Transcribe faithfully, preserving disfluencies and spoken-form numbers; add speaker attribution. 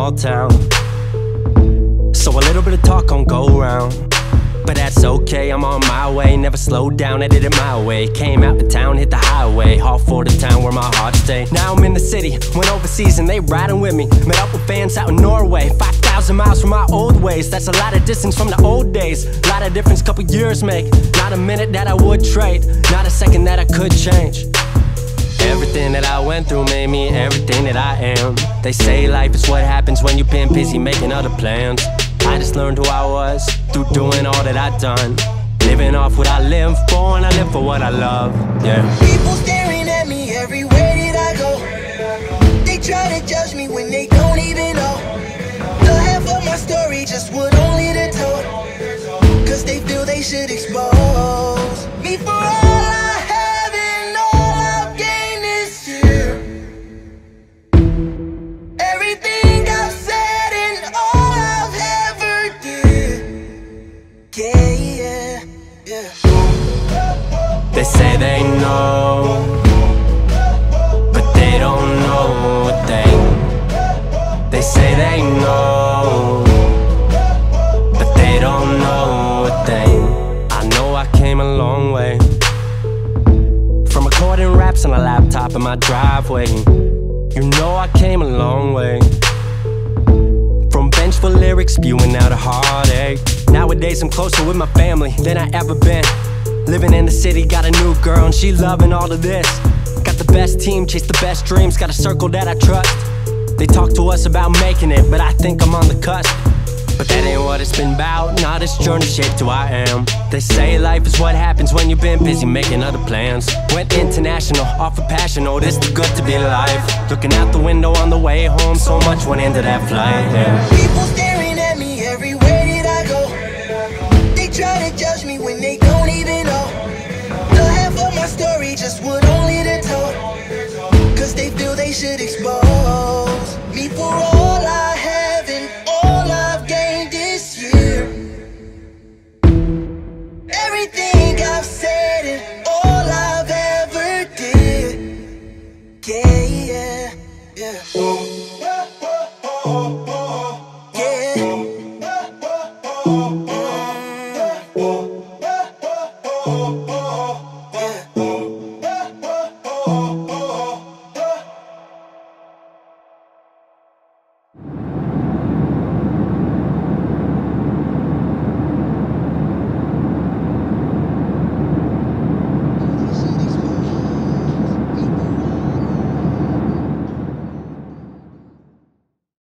Speaker 1: small town, so a little bit of talk gon' go round. But that's okay, I'm on my way, never slowed down, I did it my way. Came out the town, hit the highway, all for the town where my heart stayed. Now I'm in the city, went overseas and they riding with me. Met up with fans out in Norway, five thousand miles from my old ways. That's a lot of distance from the old days, lot of difference couple years make. Not a minute that I would trade, not a second that I could change. Everything that I went through made me everything that I am. They say life is what happens when you've been busy making other plans. I just learned who I was through doing all that I've done. Living off what I live for, and I live for what I love, yeah.
Speaker 2: People staring at me everywhere that I go. They try to judge me when they don't even know the half of my story, just what only they're told. Cause they feel they should expose me for all I have and all I've gained this year. Everything I've said and all I've ever did. Yeah, yeah, yeah.
Speaker 1: They say they know, but they don't know a thing. They say they know, but they don't know a thing. I know I came a long way, from recording raps on a laptop in my driveway. You know I came a long way, from vengeful lyrics spewing out a heartache. Nowadays I'm closer with my family than I ever been. Living in the city, got a new girl and she loving all of this. Got the best team, chase the best dreams, got a circle that I trust. They talk to us about making it, but I think I'm on the cusp. But that ain't what it's been about, nah, this journey shaped who I am. They say life is what happens when you've been busy making other plans. Went international, off of passion, oh this too good to be alive. Looking out the window on the way home, so much went into that flight, yeah.
Speaker 2: People staring at me everywhere that I go. They try to judge me when they don't even know the half of my story, just what only they're told. Cause they feel they should expose me for all I have and all I've gained this year. Everything I've said and all I've ever did. Yeah, yeah, yeah. Yeah.